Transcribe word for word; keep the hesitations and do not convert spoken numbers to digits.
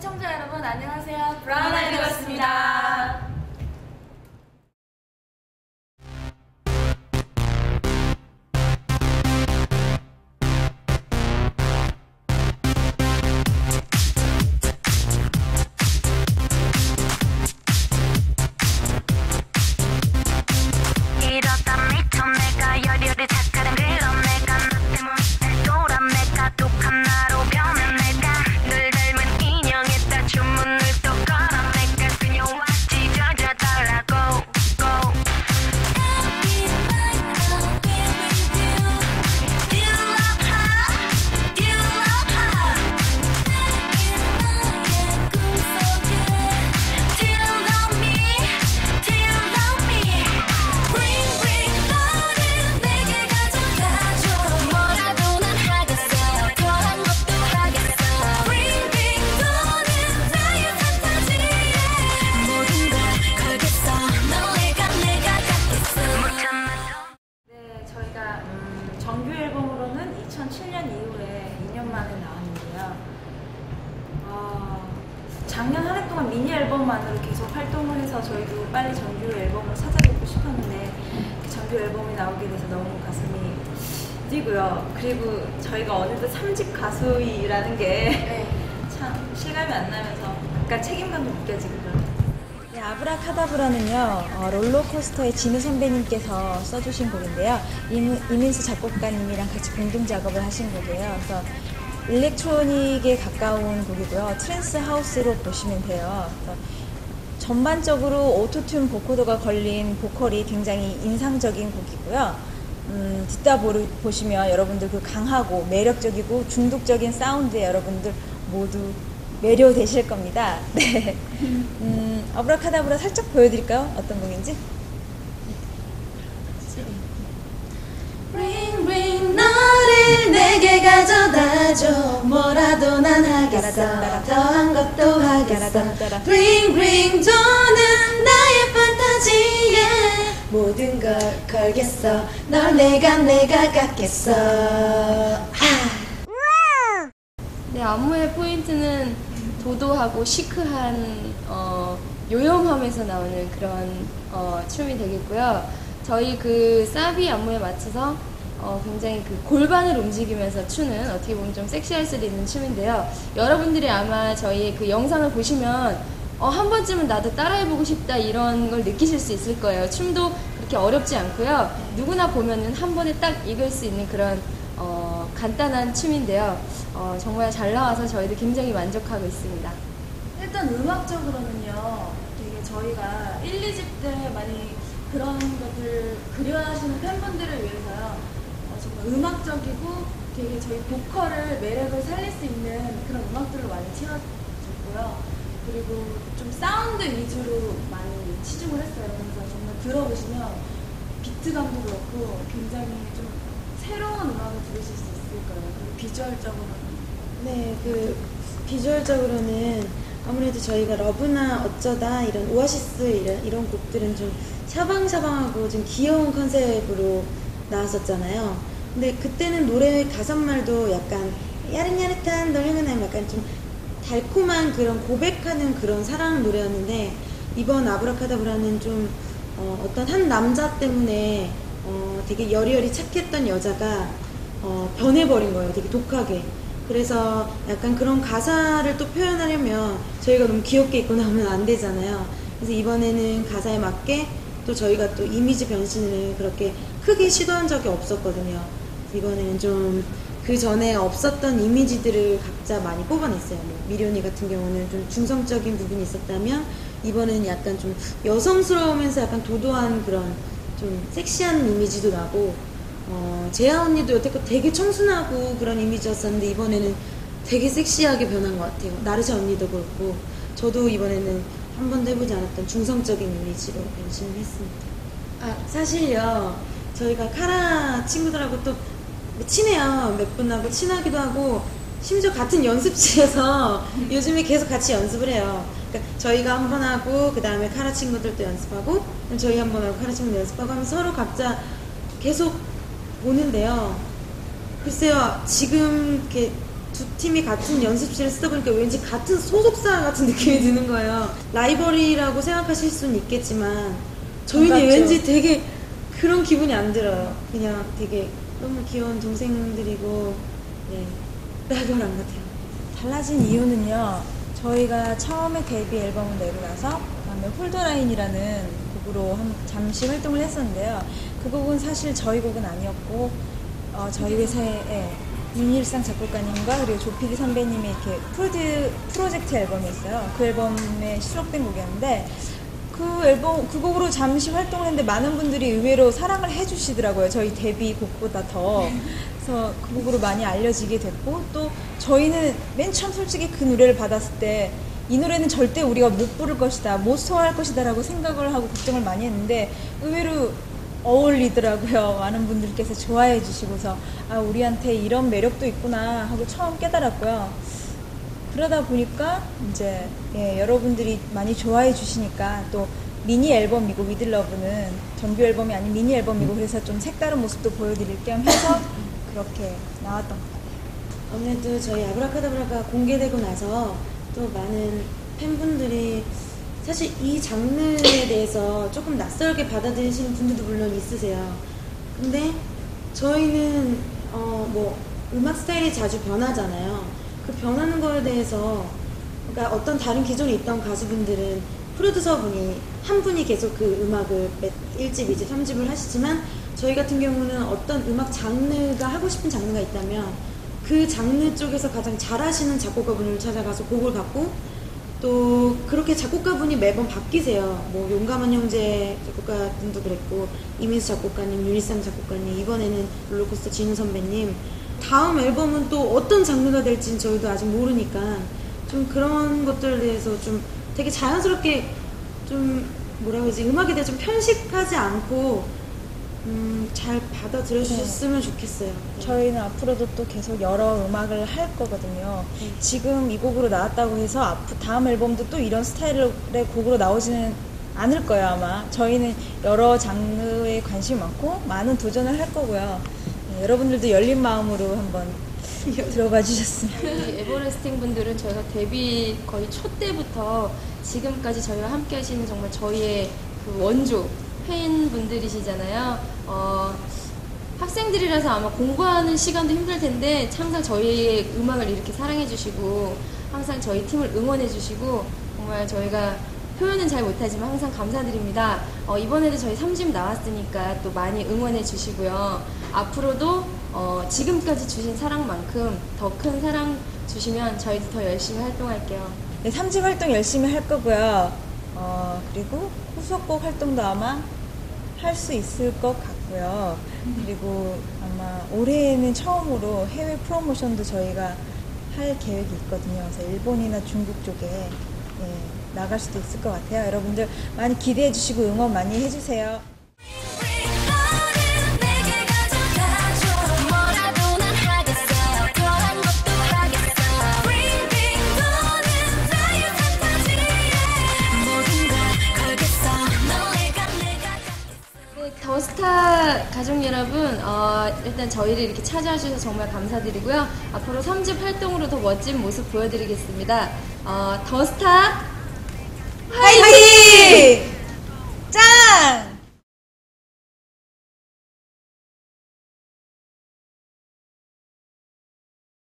시청자 여러분 안녕하세요. 브라운 아이디였습니다. 이러다 미쳐 내가 열혈이 착각은 그런 내가 나 때문에 돌아 내가 독한 나로 변한 내가 늘 닮은 인형에다 주문을 또 걸어 내가 그녀와 찢어져 달라고 go. 정규 앨범으로는 이천칠 년 이후에 이 년 만에 나왔는데요. 어, 작년 한 해 동안 미니 앨범만으로 계속 활동을 해서 저희도 빨리 정규 앨범을 찾아뵙고 싶었는데 정규 앨범이 나오게 돼서 너무 가슴이 뛰고요. 그리고 저희가 어느덧 삼 집 가수이라는 게 참 네. 실감이 안 나면서 약간 책임감도 느껴지고요. 네, 아브라카다브라는요, 어, 롤러코스터의 진우 선배님께서 써주신 곡인데요. 이문, 이민수 작곡가님이랑 같이 공동 작업을 하신 곡이에요. 그래서 일렉트로닉에 가까운 곡이고요. 트랜스 하우스로 보시면 돼요. 그래서 전반적으로 오토튠 보코더가 걸린 보컬이 굉장히 인상적인 곡이고요. 음, 듣다 보르, 보시면 여러분들 그 강하고 매력적이고 중독적인 사운드에 여러분들 모두 매료되실 겁니다. 네. 음, 아브라카다브라 살짝 보여드릴까요? 어떤 곡인지? Ring ring 너를 내게 가져다줘 뭐라도 난 하겠어 더한 것도 하겠어 Ring ring 도는 나의 판타지에 모든 걸 걸겠어 널 내가 내가 갖겠어 네, 안무의 포인트는 도도하고 시크한 어, 요염함에서 나오는 그런 어, 춤이 되겠고요. 저희 그 사비 안무에 맞춰서 어, 굉장히 그 골반을 움직이면서 추는 어떻게 보면 좀 섹시할 수도 있는 춤인데요. 여러분들이 아마 저희의 그 영상을 보시면 어, 한 번쯤은 나도 따라해보고 싶다 이런 걸 느끼실 수 있을 거예요. 춤도 그렇게 어렵지 않고요. 누구나 보면은 한 번에 딱 익을 수 있는 그런 어, 간단한 춤인데요. 어, 정말 잘 나와서 저희도 굉장히 만족하고 있습니다. 일단 음악적으로는요, 되게 저희가 일, 이 집 때 많이 그런 것들 그리워하시는 팬분들을 위해서요, 어, 정말 음악적이고 되게 저희 보컬을 매력을 살릴 수 있는 그런 음악들을 많이 채워줬고요. 그리고 좀 사운드 위주로 많이 치중을 했어요. 그래서 정말 들어보시면 비트감도 그렇고 굉장히 좀 새로운 음악을 들으실 수 있을 거예요. 그리고 비주얼적으로는. 네, 그 비주얼적으로는 아무래도 저희가 러브나 어쩌다 이런 오아시스 이런, 이런 곡들은 좀 샤방샤방하고 좀 귀여운 컨셉으로 나왔었잖아요. 근데 그때는 노래 가사말도 약간 야릇야릇한 널 향한 약간 좀 달콤한 그런 고백하는 그런 사랑 노래였는데 이번 아브라카다브라는 좀 어, 어떤 한 남자 때문에 어, 되게 여리여리 착했던 여자가 어, 변해버린 거예요. 되게 독하게. 그래서 약간 그런 가사를 또 표현하려면 저희가 너무 귀엽게 입고 나오면 안 되잖아요. 그래서 이번에는 가사에 맞게 또 저희가 또 이미지 변신을 그렇게 크게 시도한 적이 없었거든요. 이번에는 좀 그 전에 없었던 이미지들을 각자 많이 뽑아냈어요. 뭐 미련이 같은 경우는 좀 중성적인 부분이 있었다면 이번에는 약간 좀 여성스러우면서 약간 도도한 그런 좀 섹시한 이미지도 나고 어, 재하 언니도 여태껏 되게 청순하고 그런 이미지였었는데 이번에는 되게 섹시하게 변한 것 같아요. 나르샤 언니도 그렇고 저도 이번에는 한 번도 해보지 않았던 중성적인 이미지로 변신을 했습니다. 아 사실요 저희가 카라 친구들하고 또 친해요. 몇 분하고 친하기도 하고 심지어 같은 연습실에서 요즘에 계속 같이 연습을 해요. 그러니까 저희가 한 번 하고 그 다음에 카라 친구들도 연습하고 저희 한 번 하고 카라 친구들 연습하고 하면 서로 각자 계속 보는데요. 글쎄요 지금 이렇게 두 팀이 같은 연습실을 쓰다 보니까 왠지 같은 소속사 같은 느낌이 드는 거예요. 라이벌이라고 생각하실 수는 있겠지만 저희는 반갑죠. 왠지 되게 그런 기분이 안 들어요. 그냥 되게 너무 귀여운 동생들이고 네, 라이벌 안 같아요. 달라진 이유는요, 저희가 처음에 데뷔 앨범을 내고 나서 그다음에 홀더라인이라는 곡으로 한, 잠시 활동을 했었는데요. 그 곡은 사실 저희 곡은 아니었고 어, 저희 회사의 예, 윤일상 작곡가님과 그리고 조피디 선배님이 이렇게 프로드, 프로젝트 앨범이었어요. 그 앨범에 수록된 곡이었는데 그 앨범 그 곡으로 잠시 활동을 했는데 많은 분들이 의외로 사랑을 해주시더라고요. 저희 데뷔 곡보다 더. 그래서 그 곡으로 많이 알려지게 됐고, 또 저희는 맨 처음 솔직히 그 노래를 받았을 때 이 노래는 절대 우리가 못 부를 것이다, 못 소화할 것이다 라고 생각을 하고 걱정을 많이 했는데 의외로 어울리더라고요. 많은 분들께서 좋아해 주시고서 아, 우리한테 이런 매력도 있구나 하고 처음 깨달았고요. 그러다 보니까 이제 예, 여러분들이 많이 좋아해 주시니까 또 미니 앨범이고 위들러브는 정규 앨범이 아닌 미니 앨범이고 그래서 좀 색다른 모습도 보여드릴 겸 해서 그렇게 나왔던 것 같아요. 아무래도 저희 아브라카다브라가 공개되고 나서 또 많은 팬분들이 사실 이 장르에 대해서 조금 낯설게 받아들이시는 분들도 물론 있으세요. 근데 저희는 어 뭐 음악 스타일이 자주 변하잖아요. 그 변하는 거에 대해서 그러니까 어떤 다른 기존에 있던 가수분들은 프로듀서분이 한 분이 계속 그 음악을 일 집, 이 집, 삼 집을 하시지만 저희 같은 경우는 어떤 음악 장르가 하고 싶은 장르가 있다면 그 장르 쪽에서 가장 잘하시는 작곡가분을 찾아가서 곡을 받고 또 그렇게 작곡가분이 매번 바뀌세요. 뭐 용감한 형제 작곡가분도 그랬고 이민수 작곡가님, 윤일상 작곡가님, 이번에는 롤러코스터 진우 선배님. 다음 앨범은 또 어떤 장르가 될지는 저희도 아직 모르니까 좀 그런 것들에 대해서 좀 되게 자연스럽게 좀 뭐라고 해야지 음악에 대해 좀 편식하지 않고 음, 잘 받아들여 주셨으면 좋겠어요. 네. 저희는 앞으로도 또 계속 여러 음악을 할 거거든요. 네. 지금 이 곡으로 나왔다고 해서 앞, 다음 앨범도 또 이런 스타일의 곡으로 나오지는 않을 거예요, 아마. 저희는 여러 장르에 관심이 많고 많은 도전을 할 거고요. 네, 여러분들도 열린 마음으로 한번 들어봐 주셨으면. 이 에버레스팅 분들은 저희가 데뷔 거의 초 때부터 지금까지 저희와 함께 하시는 정말 저희의 그 원조 팬분들이시잖아요. 어, 학생들이라서 아마 공부하는 시간도 힘들 텐데 항상 저희의 음악을 이렇게 사랑해 주시고 항상 저희 팀을 응원해 주시고 정말 저희가 표현은 잘 못하지만 항상 감사드립니다. 어, 이번에도 저희 삼 집 나왔으니까 또 많이 응원해 주시고요. 앞으로도 어, 지금까지 주신 사랑만큼 더 큰 사랑 주시면 저희도 더 열심히 활동할게요. 네, 삼 집 활동 열심히 할 거고요. 어, 그리고 후속곡 활동도 아마 할 수 있을 것 같고요. 그리고 아마 올해에는 처음으로 해외 프로모션도 저희가 할 계획이 있거든요. 그래서 일본이나 중국 쪽에 예, 나갈 수도 있을 것 같아요. 여러분들 많이 기대해 주시고 응원 많이 해주세요. 더스타 가족 여러분, 어, 일단 저희를 이렇게 찾아와 주셔서 정말 감사드리고요. 앞으로 삼 집 활동으로 더 멋진 모습 보여드리겠습니다. 어, 더스타 화이팅! 짱!